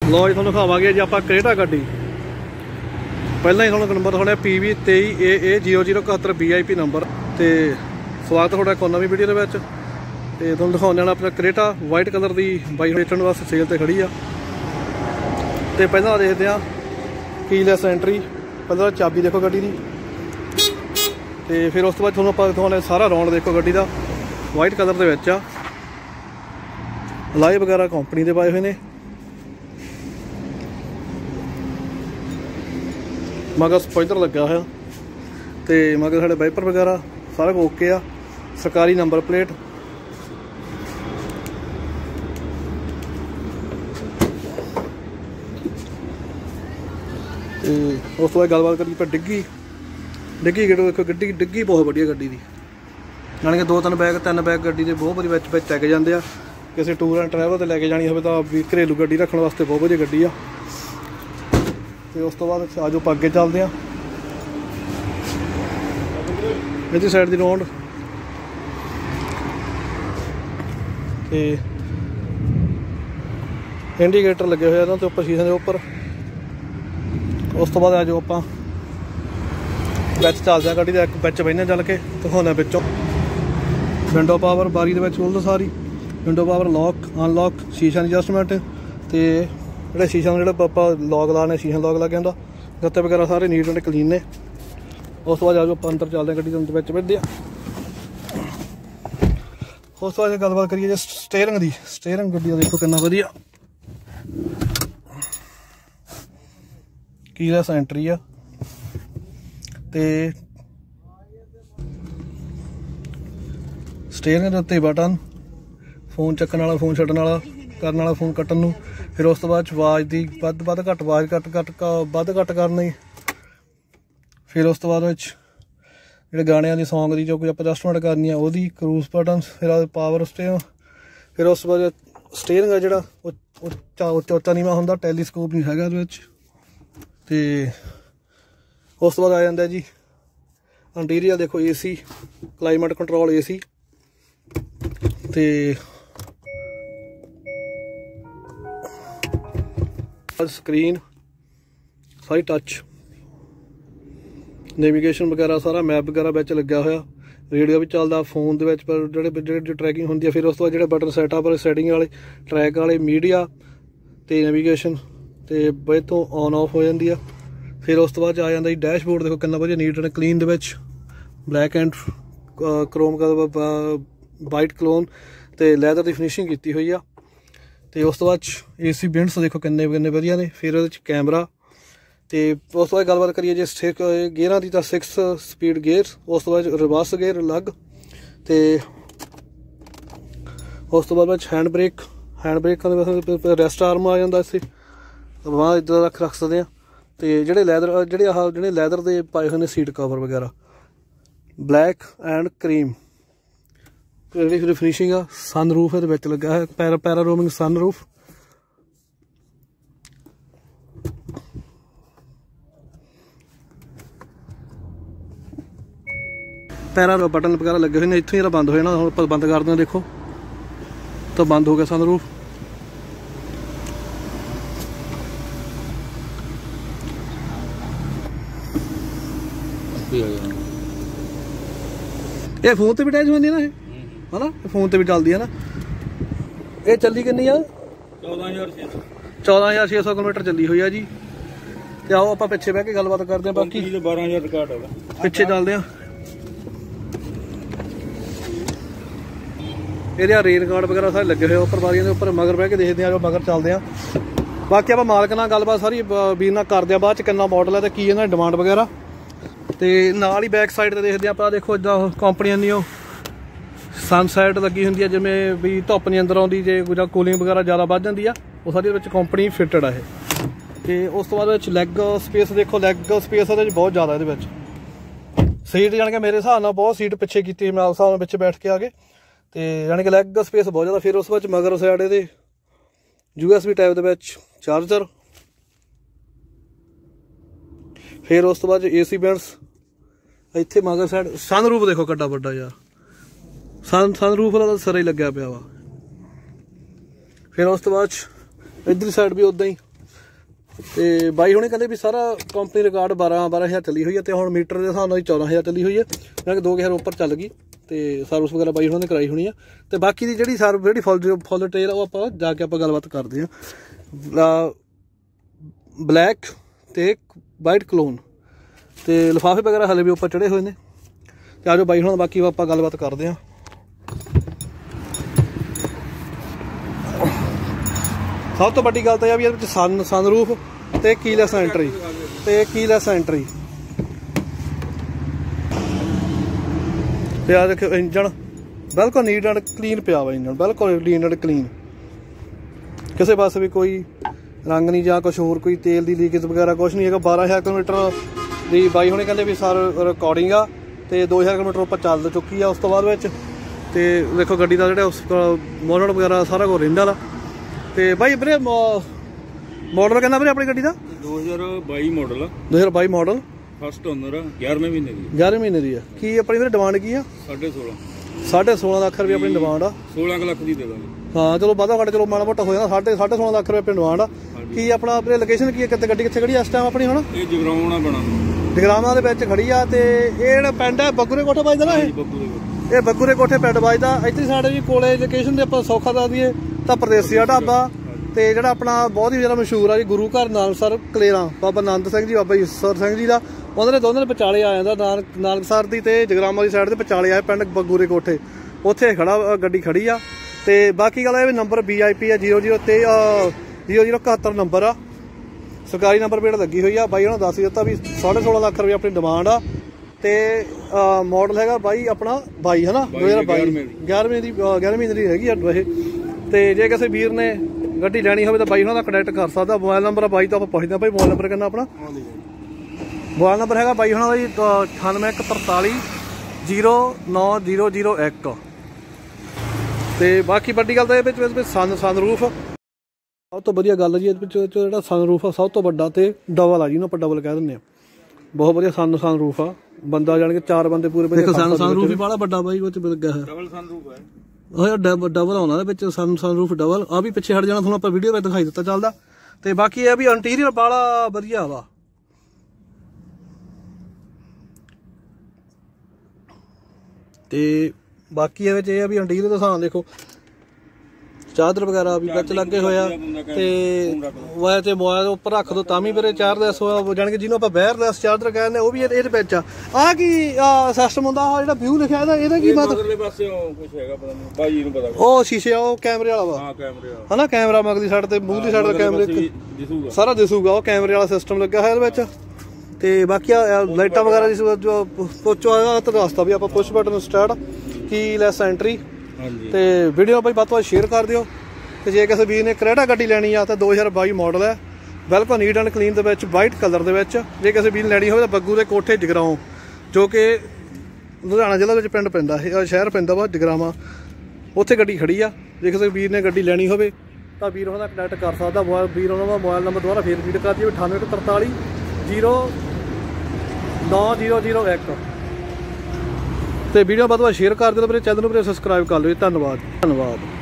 लो जी थोड़ा दिखावे जी आप क्रेटा गड्डी पहला ही थोड़ा नंबर दिखाने PV 23AA0071 VIP नंबर। तो स्वागत है एक नवी वीडियो के तुम दिखाने अपना क्रेटा वाइट कलर की बाइक बेचने वास्ते सेल पर खड़ी आ। तो पहला देखते हैं कीलैस एंट्री, पहला चाबी देखो गड्डी की। तो फिर उस तो बाद थोड़ा आप दिखाने सारा राउंड देखो गड्डी का वाइट कलर के आ। लाइव वगैरह कंपनी के पाए हुए ने, मगर स्पॉइलर लगा है। तो मगर साढ़े वाइपर वगैरह सारा कुछ ओके आ, सरकारी नंबर प्लेट। उस तो बाद गलबात करिए पर डिग्गी गेट देखो गड्डी डिग्गी बहुत बढ़िया गड्डी की, यानी कि 2-3 बैग 3 बैग गड्डी के बहुत वारी लैके जाते हैं। किसी टूर एंड ट्रैवल पर लैके जानी हो तो भी घरेलू गड्डी रखने वास्ते बहुत वधिया गड्डी आ। तो उस तो बाद आज आप अगे चलते हैं इधर साइड की राउंड। तो इंडीकेटर लगे हुए इन्होंने उपर शीशे के उपर। उस तो बाद आज आप चलते हैं गड्डी के बिच बहने चल के दिखाने पिछों विंडो पावर बारी के खुलद सारी विंडो पावर लॉक अनलॉक शीशा एडजस्टमेंट। तो जो शीशा जो आप लॉक लाने शीशा लॉक लग जाता, गत्ते वगैरह सारे नीट एंड क्लीन ने। उस तो बाद आज आप अंदर चलते हैं गड्डी के बिच बैठते हैं। उस तो बाद गलबात करिए जो स्टेयरिंग की, स्टेयरिंग गड्डी का देखो कितना वधिया कीलैस एंट्री आ। तो स्टेयरिंग के उत्ते बटन फोन चक्कन वाला, फोन छड्डण वाला, करने वाला, फोन कट्टन नूं। फिर उस तो बाद आवाज़ की वध घट आवाज़ वध घट करनी। फिर उस तो बाद जो गाणियां दी सॉन्ग की जो कोई आप एडजस्टमेंट करनी है वो क्रूज बटन। फिर पावर स्टेयरिंग। फिर उस तो बाद स्टेयरिंग है जो चौचा नीवा होंदा, टैलीस्कोप नहीं हैगा इहदे विच। तो उस तो बाद आ जाता जी इंटीरियर देखो AC क्लाइमेट कंट्रोल AC। तो स्क्रीन सारी टच, नेविगेशन वगैरह सारा मैप वगैरह बिच लग्या होया, रेडियो भी चलता फोन के पर जो ट्रैकिंग होंदी है। फिर उस तो बाद जो बटन सैटअप वाले सैटिंग वाले ट्रैक वाले मीडिया तो नेविगेशन तो बे तो ऑन ऑफ हो जाती है। फिर उस तो बाद आ जाता जी डैशबोर्ड देखो कितना वधिया नीट एंड क्लीन दे विच ब्लैक एंड क्रोम का वाइट क्लोन तो लैदर की फिनिशिंग की हुई आ। तो उस तो बाद AC विंड्स देखो किन्ने वधिया ने। फिर वो कैमरा। तो उस तो बाद गलबात करिए जो गेयरां की तो 6 स्पीड गेयर, उस तो बाद रिवर्स गेयर अलग। तो उस तो बाद हैंड ब्रेक रेस्ट आर्म आ जाता इसे वहाँ इधर रख सकते हैं। तो जोड़े लैदर के पाए हुए सीट कवर वगैरह ब्लैक एंड क्रीम। फिर फिनिशिंग आ सन रूफ ये लगा है पैरा रोमिंग सन रूफ। पैरा बटन वगैरह लगे हुए हैं, इतों ही बंद हो जाना। हम बंद कर दें देखो तो बंद हो गया सन रूफ। ये फोन तो भी अटैच होती है ना, है ना, फोन तो भी चलती है ना। ये चली कितनी आ 14,600 किलोमीटर चली हुई है जी। तो आओ आप पिछे बह के गलबात करते हैं, बाकी 12,000 रिकॉर्ड होगा। पिछे चलते हैं ये रेल रिकॉर्ड वगैरह सारे लगे हुए उपर बारियों के उपर। मगर बह के देखते हैं जो मगर चलते हैं। बाकी आप मालक नाल गलबात सारी वीर नाल करते हैं बाद च कितना मॉडल है तो की इन्हां डिमांड वगैरह। तो नाल ही बैक साइड पर देखते हैं आप देखो इदा कंपनियां दी सनसैट लगी होंगी है, जिमें भी धुप्प नहीं अंदर आती जो कूलिंग वगैरह ज़्यादा वध जाती है वो सारी कंपनी फिटड है। तो उस तो बाद लैग स्पेस देखो, लैग स्पेस बहुत ज़्यादा ये सीट जाने कि मेरे हिसाब नाल बहुत सीट पिछे की मैं उस हिसाब नाल पिछे बैठ के आ गए। तो यानी कि लैग स्पेस बहुत ज़्यादा। फिर उस बाद मगर साइड ये USB टाइप के चार्जर। फिर उस तो बाद AC बैंड्स इत्थे मगर साइड सन रूफ देखो किड्डा वड्डा यार, सन रूफ वाला तो सिरा ही लग्या पिया वा। फिर उस तो बाद इधर साइड भी उदा ही ਤੇ ਬਾਈ ਹੁਣੇ ਕਹਿੰਦੇ ਵੀ ਸਾਰਾ ਕੰਪਨੀ ਰਿਕਾਰਡ 12,000 ਚੱਲੀ ਹੋਈ ਹੈ ਤੇ ਹੁਣ ਮੀਟਰ ਦੇ ਹਿਸਾਬ ਨਾਲ 14,000 ਚੱਲੀ ਹੋਈ ਹੈ, ਯਾਨੀ ਕਿ 2,000 ਉੱਪਰ ਚੱਲ ਗਈ ਤੇ ਸਰਵਿਸ ਵਗੈਰਾ ਬਾਈ ਹੁਣਾਂ ਨੇ ਕਰਾਈ ਹੋਣੀ ਆ। ਤੇ ਬਾਕੀ ਦੀ ਜਿਹੜੀ ਫੁੱਲ ਡਿਟੇਲ ਉਹ ਆਪਾਂ ਜਾ ਕੇ ਆਪਾਂ ਗੱਲਬਾਤ ਕਰਦੇ ਹਾਂ। ਬਲੈਕ ਤੇ ਵਾਈਟ ਕਲੋਨ ਤੇ ਲਿਫਾਫੇ ਵਗੈਰਾ ਹਲੇ ਵੀ ਉੱਪਰ ਚੜੇ ਹੋਏ ਨੇ ਤੇ ਆਜੋ ਬਾਈ ਹੁਣਾਂ ਬਾਕੀ ਆਪਾਂ ਗੱਲਬਾਤ ਕਰਦੇ ਹਾਂ। ਸਭ ਤੋਂ ਵੱਡੀ ਗੱਲ ਤਾਂ ਇਹ ਵੀ ਇਹਦੇ ਵਿੱਚ ਸਨਰੂਫ ਤੇ ਕੀਲੈਸ ਐਂਟਰੀ ਤੇ ਆ ਦੇਖੋ ਇੰਜਣ ਬਿਲਕੁਲ ਨੀਟ ਐਂਡ ਕਲੀਨ ਪਿਆ ਵਾ, ਇੰਜਣ ਬਿਲਕੁਲ ਨੀਟ ਐਂਡ ਕਲੀਨ, ਕਿਸੇ ਪਾਸੇ ਵੀ ਕੋਈ ਰੰਗ ਨਹੀਂ ਜਾਂ ਕੁਛ ਹੋਰ ਕੋਈ ਤੇਲ ਦੀ ਲੀਕੇਜ ਵਗੈਰਾ ਕੁਛ ਨਹੀਂ ਹੈਗਾ। 12,000 ਕਿਲੋਮੀਟਰ ਦੀ ਬਾਈ ਹੁਣੇ ਕਹਿੰਦੇ ਵੀ ਸਾਰ ਰਿਕਾਰਡਿੰਗ ਆ ਤੇ 2,000 ਕਿਲੋਮੀਟਰ ਉੱਪਰ ਚੱਲ ਚੁੱਕੀ ਆ ਉਸ ਤੋਂ ਬਾਅਦ ਵਿੱਚ। ਤੇ ਦੇਖੋ ਗੱਡੀ ਦਾ ਜਿਹੜਾ ਮੋਡਲ ਵਗੈਰਾ ਸਾਰਾ ਕੁਝ ਰਹਿੰਦਾ ਵਾ। ਤੇ ਬਾਈ ਵੀਰੇ ਮਾਡਲ ਕਹਿੰਦਾ ਵੀਰੇ ਆਪਣੀ ਗੱਡੀ ਦਾ 2022 ਮਾਡਲ 2022 ਮਾਡਲ, ਫਸਟ ਓਨਰ, 11ਵੇਂ ਮਹੀਨੇ ਦੀ ਆ। ਕੀ ਆਪਣੀ ਵੀਰੇ ਡਿਮਾਂਡ ਕੀ ਆ? 16.5 ਲੱਖ ਰੁਪਏ ਆਪਣੀ ਡਿਮਾਂਡ ਆ। 16 ਲੱਖ ਦੀ ਦੇ ਦਾਂਗੇ। ਹਾਂ ਚਲੋ ਵਾਧਾ ਘੱਟ ਚਲੋ ਮਾੜਾ ਮੋਟਾ ਹੋ ਜਾਂਦਾ। 16.5 ਲੱਖ ਰੁਪਏ ਆਪਣੀ ਡਿਮਾਂਡ ਆ। ਕੀ ਆਪਣਾ ਆਪਣੇ ਲੋਕੇਸ਼ਨ ਕੀ ਹੈ, ਕਿੱਥੇ ਗੱਡੀ ਕਿੱਥੇ ਖੜੀ ਆ ਇਸ ਟਾਈਮ ਆਪਣੀ? ਹੁਣ ਇਹ ਜਗਰਾਉਣਾ ਬਣਾ ਜਗਰਾਵਾਂ ਦੇ ਵਿੱਚ ਖੜੀ ਆ ਤੇ ਇਹ ਜਿਹੜਾ ਪਿੰਡ ਹੈ ਬੱਗੂਰੇ ਕੋਠੇ ਵੱਜਦਾ ਨਾ, ਇਹ ਬੱਗੂਰੇ ਕੋਠੇ ਪਿੰਡ ਵੱਜਦਾ। ਇੱਧਰ ਸਾਡੇ ਜੀ ਕੋਲੇ ਲੋਕੇਸ਼ਨ ਦੇ ਆਪਾਂ ਸੌਖਾ ਦੱਸ ਦਈਏ ਤਾਂ ਪਰਦੇਸੀਆ ਢਾਬਾ ਤੇ ਜਿਹੜਾ ਆਪਣਾ ਬਹੁਤ ਹੀ ਜ਼ਿਆਦਾ ਮਸ਼ਹੂਰ ਆ ਜੀ ਗੁਰੂ ਘਰ ਨਾਨਕਸਰ ਕਲੇਰਾਂ, ਬਾਬਾ ਆਨੰਦ ਸਿੰਘ ਜੀ ਬਾਬਾ ਈਸਰ ਸਿੰਘ ਜੀ ਦਾ, ਉਹਨਾਂ ਦੇ ਦੋਨਾਂ ਦੇ ਵਿਚਾਲੇ ਆ ਜਾਂਦਾ। ਨਾਨਕਸਰ ਦੀ ਤੇ ਜਗਰਾਵਾਂ ਦੀ ਸਾਈਡ ਦੇ ਵਿਚਾਲੇ ਆਏ ਪਿੰਡ ਬੱਗੂਰੇ ਕੋਠੇ, ਉੱਥੇ ਖੜਾ ਗੱਡੀ ਖੜੀ ਆ। ਤੇ ਬਾਕੀ ਗੱਲ ਇਹ ਵੀ ਨੰਬਰ VIP ਆ 0071 ਨੰਬਰ ਆ, ਸਰਕਾਰੀ ਨੰਬਰ ਪਲੇਟ ਲੱਗੀ ਹੋਈ ਆ। ਬਾਈ ਉਹਨਾਂ ਦੱਸ ਦਿੱਤਾ ਵੀ 16.5 ਲੱਖ ਰੁਪਏ ਆਪਣੀ ਡਿਮਾਂਡ ਆ ਤੇ ਮਾਡਲ ਹੈਗਾ ਬਾਈ ਆਪਣਾ 22 ਹੈ ਨਾ 2022 11ਵੇਂ ਮਹੀਨੇ ਦੀ ਹੈਗੀ ਆ ਇਹ। ਤੇ ਜੇ ਕਿਸੇ ਵੀਰ ਨੇ ਗੱਡੀ ਲੈਣੀ ਹੋਵੇ ਤਾਂ ਬਾਈ ਉਹਨਾਂ ਦਾ ਕੰਟੈਕਟ ਕਰ ਸਕਦਾ। ਮੋਬਾਈਲ ਨੰਬਰ ਆ ਬਾਈ ਤੋਂ ਆਪਾਂ ਪੁੱਛਦੇ ਹਾਂ ਬਾਈ ਮੋਬਾਈਲ ਨੰਬਰ ਕਿੰਨਾ ਆਪਣਾ? ਮੋਬਾਈਲ ਨੰਬਰ ਹੈਗਾ ਬਾਈ ਉਹਨਾਂ ਦਾ ਜੀ 9814309001। ਤੇ ਬਾਕੀ ਵੱਡੀ ਗੱਲ ਤਾਂ ਇਹ ਵਿੱਚ ਸਨਰੂਫ ਸਭ ਤੋਂ ਵਧੀਆ ਗੱਲ ਜੀ, ਇਹਦੇ ਵਿੱਚ ਜਿਹੜਾ ਸਨਰੂਫ ਆ ਸਭ ਤੋਂ ਵੱਡਾ ਤੇ ਡਬਲ ਆ, ਜਿਹਨੂੰ ਆਪਾਂ ਡਬਲ ਕਹਿ ਦਿੰਦੇ ਆ। ਬਹੁਤ ਵਧੀਆ ਸਨਰੂਫ ਆ, ਬੰਦਾ ਜਾਣ ਕੇ 4 ਬੰਦੇ ਪੂਰੇ ਵਧੀਆ। ਸਨਰੂਫ ਵੀ ਬੜਾ ਵੱਡਾ ਬਾਈ ਉਹ ਚ ਲੱਗਿਆ ਹੋਇਆ, ਡਬਲ ਸਨਰੂਫ ਹੈ। ਉਹ ਡਬਲ ਆਉਂਦਾ ਇਹਦੇ ਵਿੱਚ ਸਨਰੂਫ ਡਬਲ। ਆ ਵੀ ਪਿੱਛੇ ਹਟ ਜਾਣਾ, ਤੁਹਾਨੂੰ ਆਪਾਂ ਵੀਡੀਓ ਵਿੱਚ ਦਿਖਾਈ ਦਿੱਤਾ ਚੱਲਦਾ। ਤੇ ਬਾਕੀ ਇਹ ਵੀ ਇੰਟੀਰੀਅਰ ਬੜਾ ਵਧੀਆ ਵਾ। ਤੇ ਬਾਕੀ ਇਹਦੇ ਵਿੱਚ ਇਹ ਆ ਵੀ ਇੰਟੀਰੀਅਰ ਦਾ ਹਿਸਾਬ ਦੇਖੋ, ਚਾਦਰ ਵਗੈਰਾ ਵੀ ਵਿੱਚ ਲੱਗੇ ਹੋਇਆ ਤੇ ਵਾਇਰ ਤੇ ਮੋਬਾਈਲ ਉੱਪਰ ਰੱਖ ਦੋ ਤਾਂ ਵੀ ਵੀਰੇ ਚਾਰਜਲੈਸ ਹੋਇਆ, ਜਾਣੀ ਕਿ ਜਿਹਨੂੰ ਆਪਾਂ ਵਾਇਰਲੈਸ ਚਾਰਜਰ ਕਹਿੰਦੇ ਉਹ ਵੀ ਇਹਦੇ ਵਿੱਚ ਆ। ਆਹ ਕੀ ਸਿਸਟਮ ਹੁੰਦਾ ਜਿਹੜਾ ਵਿਊ ਲਿਖਿਆ ਇਹਦਾ ਕੀ ਮਤਲਬ? ਉਹ ਸ਼ੀਸ਼ੇ ਆ, ਉਹ ਕੈਮਰੇ ਵਾਲਾ ਵਾ ਹਨਾ, ਕੈਮਰਾ ਮਗਲੀ ਸਾਈਡ ਤੇ ਮੂਹਰਲੀ ਸਾਈਡ ਦਾ ਕੈਮਰੇ ਸਾਰਾ ਦਿਸੂਗਾ, ਉਹ ਕੈਮਰੇ ਵਾਲਾ ਸਿਸਟਮ ਲੱਗਿਆ ਹੋਇਆ ਇਹਦੇ ਵਿੱਚ। ਤੇ ਬਾਕੀ ਲਾਈਟਾਂ ਵਗੈਰਾ ਦੀ ਪੁੱਛੋ ਆ ਤਾਂ ਦੱਸਦਾ ਵੀ ਆਪਾਂ push button start keyless entry. ਤੇ ਵੀਡੀਓ ਬਾਈ ਵੱਧ ਤੋਂ ਵੱਧ ਸ਼ੇਅਰ ਕਰ ਦਿਓ। ਤੇ ਜੇ ਕਿਸੇ ਵੀਰ ਨੇ ਕਰੇਟਾ ਗੱਡੀ ਲੈਣੀ ਆ ਤਾਂ 2022 ਮਾਡਲ ਹੈ, ਬਿਲਕੁਲ ਨੀਟ ਐਂਡ ਕਲੀਨ ਦੇ ਵਿੱਚ, ਵਾਈਟ ਕਲਰ ਦੇ ਵਿੱਚ। ਜੇ ਕਿਸੇ ਵੀਰ ਨੇ ਲੈਣੀ ਹੋਵੇ ਤਾਂ ਬੱਗੂ ਦੇ ਕੋਠੇ ਜਗਰਾਉਂ, ਜੋ ਕਿ ਲੁਧਿਆਣਾ ਜ਼ਿਲ੍ਹਾ ਵਿੱਚ ਪਿੰਡ ਪੈਂਦਾ, ਸ਼ਹਿਰ ਪੈਂਦਾ ਵਾ ਜਗਰਾਵਾਂ, ਉੱਥੇ ਗੱਡੀ ਖੜੀ ਆ। ਜੇ ਕਿਸੇ ਵੀਰ ਨੇ ਗੱਡੀ ਲੈਣੀ ਹੋਵੇ ਤਾਂ ਵੀਰ ਉਹਨਾਂ ਦਾ ਕੰਟੈਕਟ ਕਰ ਸਕਦਾ। ਵੀਰ ਉਹਨਾਂ ਦਾ ਮੋਬਾਈਲ ਨੰਬਰ ਦੁਬਾਰਾ ਫੇਰ ਰਿਪੀਟ ਕਰ ਦਿਓ 9843309001। ਤੇ ਵੀਡੀਓ ਵੱਧ ਤੋਂ ਵੱਧ ਸ਼ੇਅਰ ਕਰ ਦਿਓ, ਮੇਰੇ ਚੈਨਲ ਨੂੰ ਸਬਸਕ੍ਰਾਈਬ ਕਰ ਲਿਓ। ਧੰਨਵਾਦ।